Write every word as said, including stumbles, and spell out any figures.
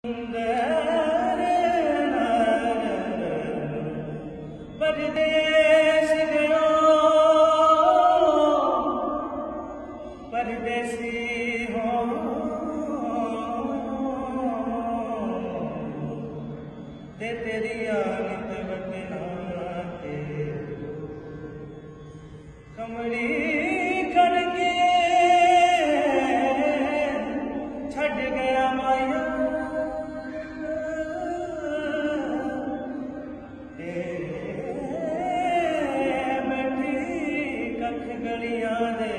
परदेस गयो परदेसी हो ते तेरी आनित वतना ते कमड़ी करके छड़ गया माया गलियां दे